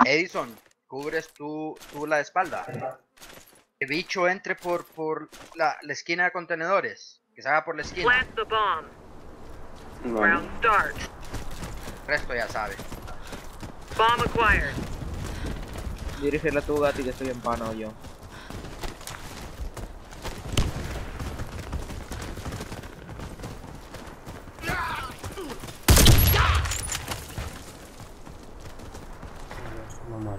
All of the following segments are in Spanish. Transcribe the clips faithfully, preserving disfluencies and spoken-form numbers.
Edison, cubres tú, tú la espalda. El bicho entre por, por la, la esquina de contenedores. Que se haga por la esquina. Plant the bomb. Vale. Round start. El resto ya sabe. Bomb acquired. Dirígela tú, Gati, que estoy empanado yo. No muere.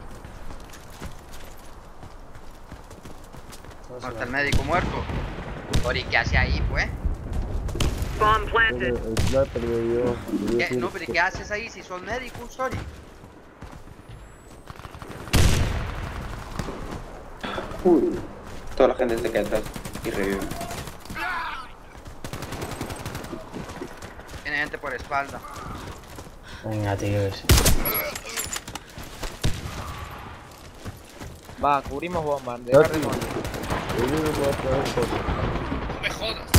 No está el médico muerto. Ori, ¿qué hace ahí, pues? Bomb El, planted. el sniper me dio. me dio ¿Qué? tiro. No, pero ¿qué haces ahí si sos médico, Ori? Uy. Toda la gente se queda atrás y revive. Tiene gente por espalda. Venga, tíos. Va, cubrimos bombas, deja Gati, remolque. el único que va a traer cosas. No me jodas.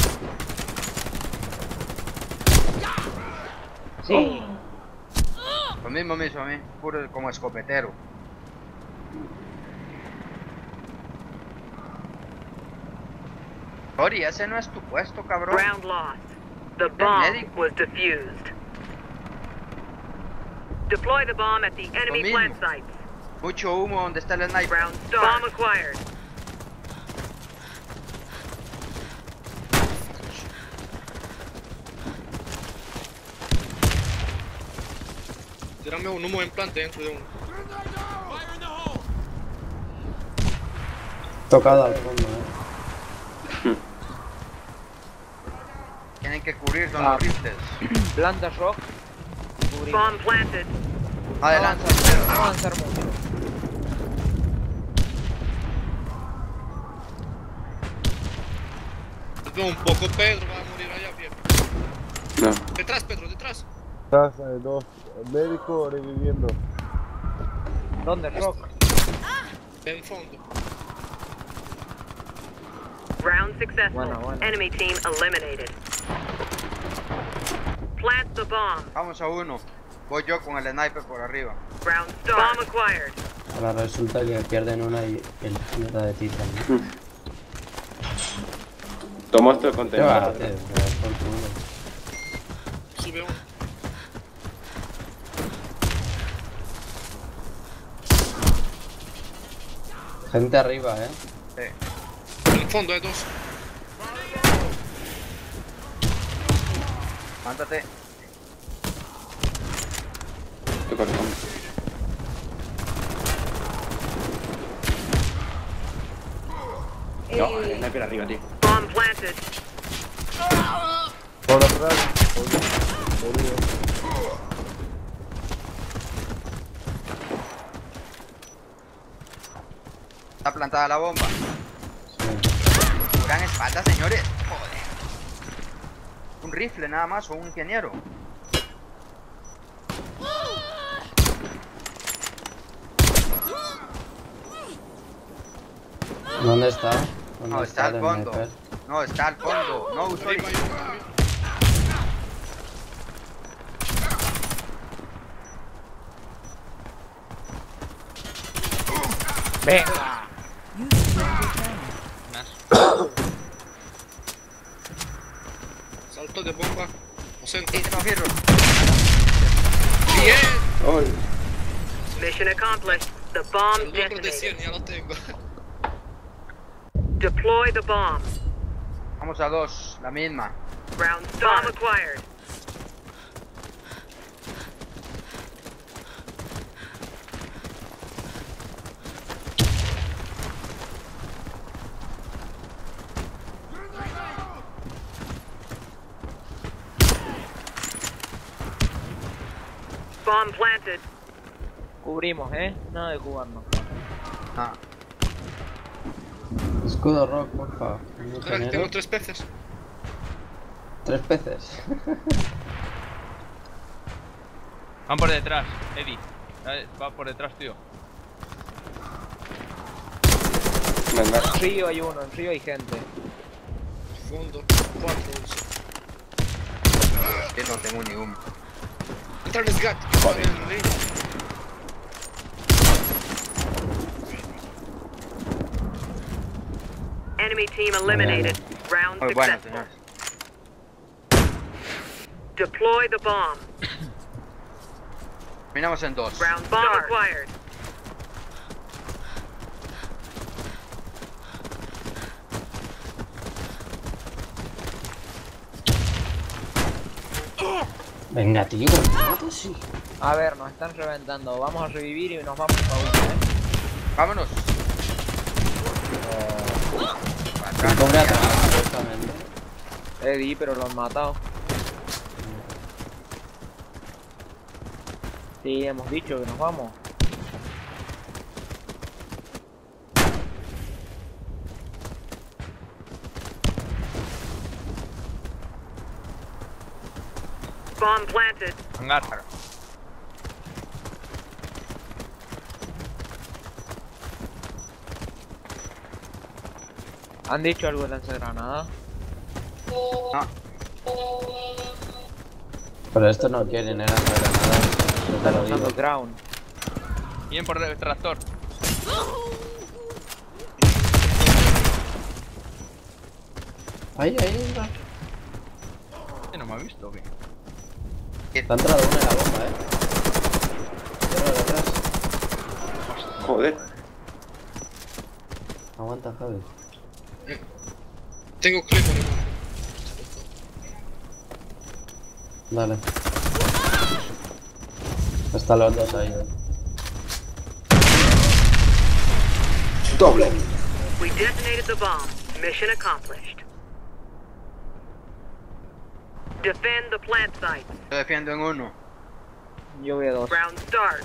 Sí. Lo mismo me hizo a mí, puro como escopetero. Ori, ese no es tu puesto, cabrón. Round lost. The bomb medic. was defused. Deploy the bomb at the enemy mismo. plant sites. Mucho humo donde está el sniper. Round start. Bomb acquired. Tírame un humo en plante dentro de uno. Tocado al fondo, eh. Tienen que cubrir con Ah. los rifles. Planta rock. Cubrimos. Bomb planted. Adelante, No Pedro. No avanzar mucho. No, un poco Pedro va a morir allá, viejo. No. Detrás, Pedro, detrás. Casa de dos. El médico reviviendo. ¿Dónde, rock? En fondo. Round successful. Bueno, bueno. Enemy team eliminated. Plant the bomb. Vamos a uno. Voy yo con el sniper por arriba. Round start. Bomb acquired. Ahora resulta que pierden una y el mierda de ti también. Toma esto de ¿Qué contenedor. va a hacer? Me das por culo. Sube uno. Gente arriba, eh. Sí. En fondo hay dos. Mántate. Estoy cortando. No, el sniper arriba, tío. Bomb planted. Por atrás. Por- por ahí. Está plantada la bomba. Sí. Gran espalda, señores. Joder. Un rifle nada más o un ingeniero. ¿Dónde está? ¿Dónde No, está el al fondo. sniper? No, está al fondo. No, sorry. Arriba hay uno, arriba. Venga. Salto de bomba. O centro. Sí, te confirmo. Bien. Ay. Mission accomplished. The bomb El otro de detonated. cien ya lo tengo. Deploy the bomb. Vamos a dos, la misma. Round start. Bomb acquired. Bomb planted. Cubrimos, eh. Nada de jugarnos. Ah, Escudo rock, porfa. Un Espera, que ingeniero. tengo tres peces. Tres peces. Van por detrás, Eddie. Eh, Va por detrás, tío. Venga. En Río hay uno, en Río hay gente. Fondo. Cuatro. uso. yo no tengo ni uno. Entra el SGAT. Joder. En línea. Enemy team eliminated. Round Muy bueno, successful. señores. Deploy the bomb. Terminamos en dos. Round bomb acquired. Venga, tío, ¿cómo me matas? Sí. A ver, nos están reventando. Vamos a revivir y nos vamos a uno, ¿eh? Vámonos. Me pongo atrás, supuestamente. Eddie, pero lo han matado. Sí, hemos dicho que nos vamos. Bomb planted. Hangar. ¿Han dicho algo de lanzagranada? No. Pero esto no quieren, eran granadas. Yo te Están lo usando digo. ground. Bien por el tractor. Ahí, ahí, entra. ¿Este no me ha visto o qué? Te ha entrado una en la bomba, eh. Cierra de atrás. Joder. Aguanta, Javi. Tengo clip, hermano. Dale. Están los dos ahí, eh. Doble. We detonated the bomb. Mission accomplished. Defend the plant site. Yo defiendo en uno. Yo voy a dos. Round start.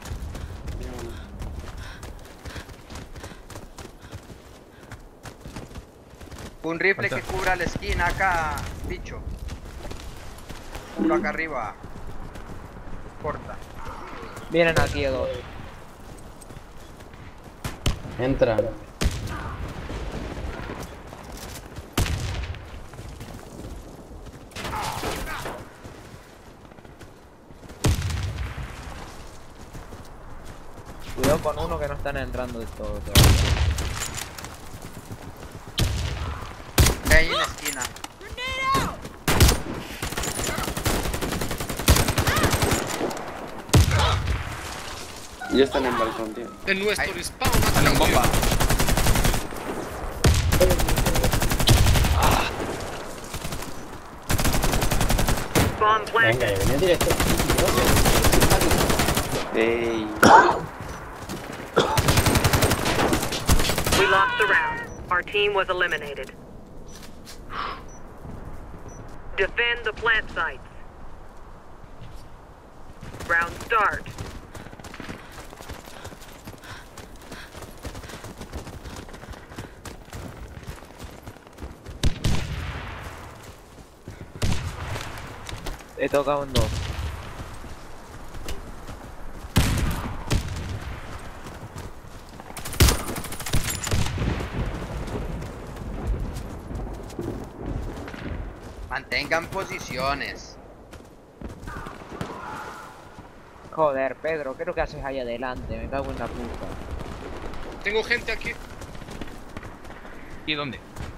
Un rifle que cubra la esquina acá, bicho. Uno acá arriba. Corta. Vienen aquí dos. Entra. Cuidado con uno que no están entrando de todo. todavía. Ahí en la esquina. Ya están en balcón, tío. En nuestro Ahí. respawn. Dale un bomba. Bomb Venga, planted. yo venía directo. Ey. We lost the round. Our team was eliminated. Defend the plant sites. Round start. He tocado en dos. Mantengan posiciones. Joder, Pedro, ¿qué es lo que haces ahí adelante? Me cago en la puta. Tengo gente aquí. ¿Y dónde?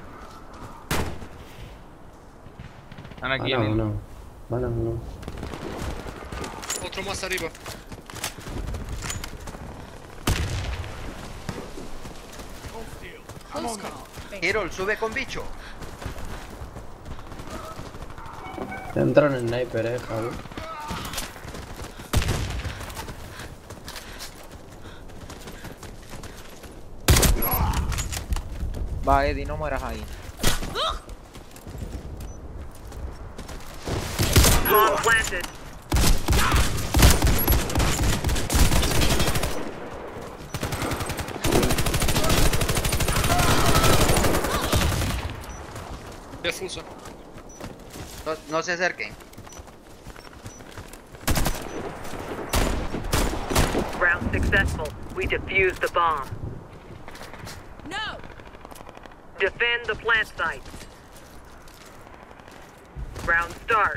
Están aquí Bueno, en el... no. Bueno, no. Otro más arriba. Hero, sube con bicho. Entra en el sniper, eh, Javi. Va, Eddie, no mueras ahí. Bomb planted. Defusa. No, no se acerquen. Round successful. We defused the bomb. No! Defend the plant sites. Round start.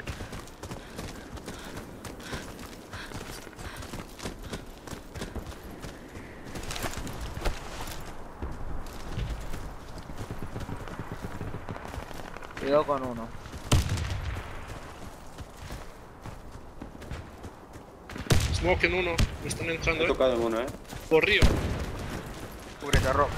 Cuidado con uno. Smoke en uno. Me están entrando, He eh. tocado uno, eh. Por río. Cúbrete, Rob.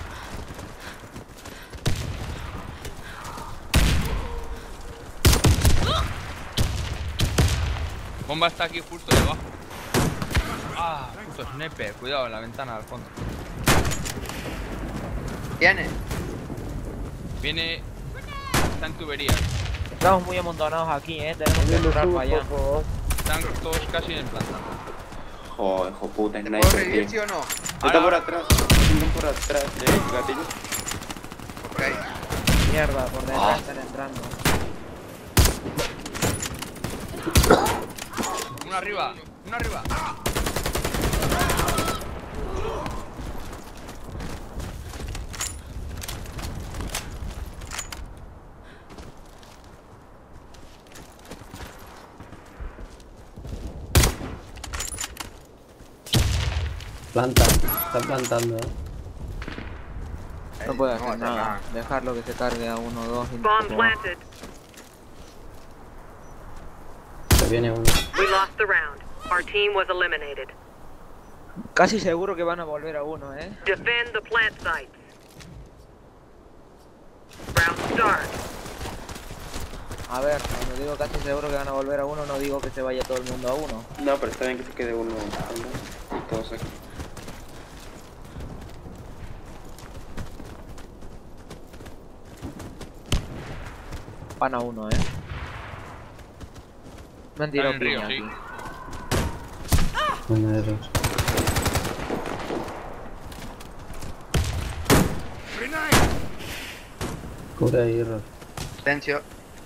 Bomba está aquí justo debajo. Ah, puto sniper. Cuidado en la ventana al fondo. Viene. Viene. Está en tuberías. Estamos muy amontonados aquí, eh. Tenemos que Alguien me entrar sube, para allá. por favor. Están todos casi en planta. Joder, hijo puta, ¿Te puedo sniper, revivir, tío. sí o no? Está Ahora, por ahora. atrás. Están por atrás, eh, gatillo. Ok. Mierda, por detrás están entrando. Uno arriba. Uno arriba. Planta. Está plantando, eh. No puedo No, hacer está nada. nada. Dejarlo que se cargue a uno o dos y Bomb no planted. Se viene uno. We lost the round. Our team was eliminated. Casi seguro que van a volver a uno, eh. Defend the plant sites. Round start. A ver, cuando digo casi seguro que van a volver a uno, no digo que se vaya todo el mundo a uno. No, pero está bien que se quede uno. Y todos aquí. Van a uno, eh. Me han tirado Están en piña río, aquí. Uno de dos. Cubre ahí, Rob. Silencio.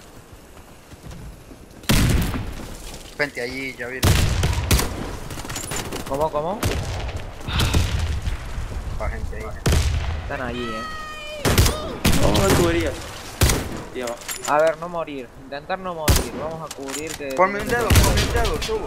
Vente allí, ya viene. ¿Cómo, cómo? La gente ahí. Están allí, eh. Oh, en tuberías. Y abajo. A ver, no morir. Intentar no morir. Vamos a cubrir que... Ponme un dedo, ponme un dedo, subo.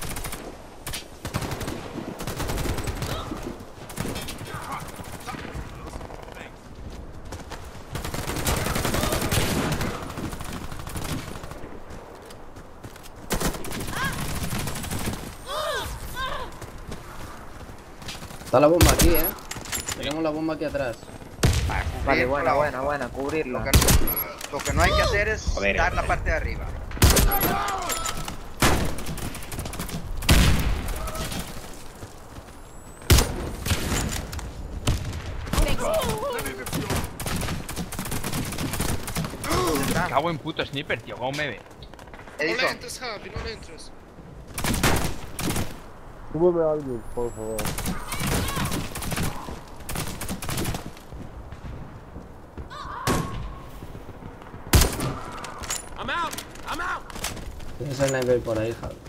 Está la bomba aquí, eh. Tenemos la bomba aquí atrás. Para cubrir Vale, la buena, otra. buena, buena. Lo Cubrirla. que, lo que no hay que hacer es Joder, dar la hombre. parte de arriba. ¿Dónde está? Cago en puto sniper, tío. ¿Cómo me ve? No le Edison, entres, Javi, no le entres. Súbeme a alguien, por favor. Tienes el sniper por ahí, Javi.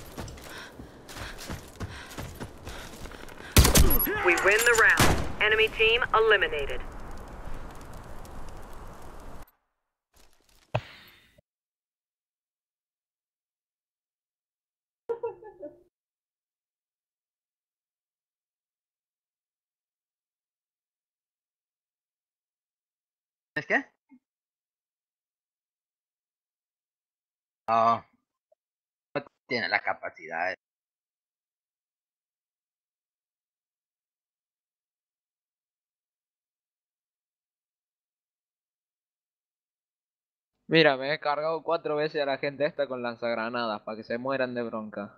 We win the round. Enemy team eliminated. ¿es qué? No, no tiene la capacidad. Mira, me he cargado cuatro veces a la gente esta con lanzagranadas para que se mueran de bronca.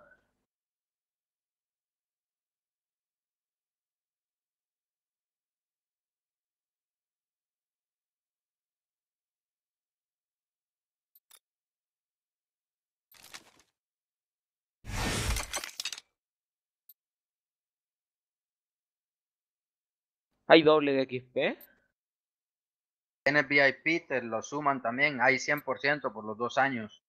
¿Hay doble de X P? Tienes V I P, te lo suman también. Hay cien por ciento por los dos años.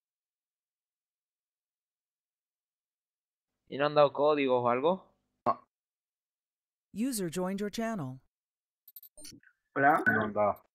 ¿Y no han dado códigos o algo? User joined your channel. Hola. No, no.